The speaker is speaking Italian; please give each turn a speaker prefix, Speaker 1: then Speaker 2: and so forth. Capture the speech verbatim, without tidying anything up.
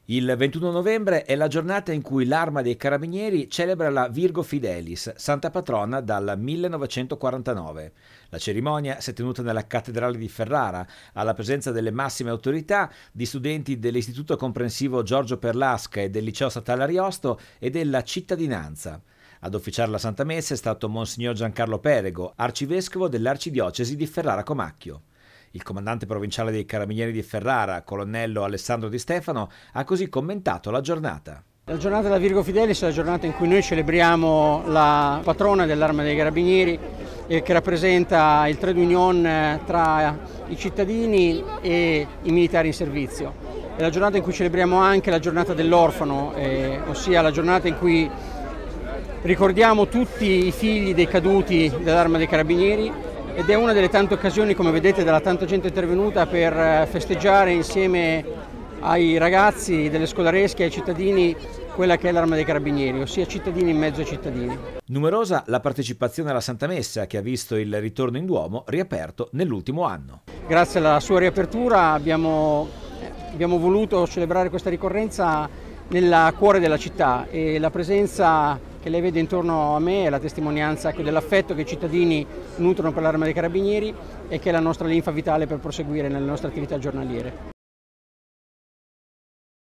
Speaker 1: Il ventuno novembre è la giornata in cui l'Arma dei Carabinieri celebra la Virgo Fidelis, santa patrona dal millenovecentoquarantanove. La cerimonia si è tenuta nella cattedrale di Ferrara, alla presenza delle massime autorità, di studenti dell'Istituto Comprensivo Giorgio Perlasca e del Liceo Statale Ariosto e della cittadinanza. Ad officiare la Santa Messa è stato Monsignor Giancarlo Perego, arcivescovo dell'Arcidiocesi di Ferrara-Comacchio. Il comandante provinciale dei Carabinieri di Ferrara, colonnello Alessandro Di Stefano, ha così commentato la giornata.
Speaker 2: La giornata della Virgo Fidelis è la giornata in cui noi celebriamo la patrona dell'Arma dei Carabinieri, eh, che rappresenta il trade union tra i cittadini e i militari in servizio. È la giornata in cui celebriamo anche la giornata dell'orfano, eh, ossia la giornata in cui ricordiamo tutti i figli dei caduti dell'Arma dei Carabinieri, ed è una delle tante occasioni, come vedete, della tanta gente intervenuta, per festeggiare insieme ai ragazzi delle scolaresche e ai cittadini quella che è l'Arma dei Carabinieri, ossia cittadini in mezzo ai cittadini.
Speaker 1: Numerosa la partecipazione alla Santa Messa, che ha visto il ritorno in Duomo riaperto nell'ultimo anno.
Speaker 2: Grazie alla sua riapertura abbiamo, abbiamo voluto celebrare questa ricorrenza nel cuore della città, e la presenza che lei vede intorno a me è la testimonianza dell'affetto che i cittadini nutrono per l'Arma dei Carabinieri e che è la nostra linfa vitale per proseguire nelle nostre attività giornaliere.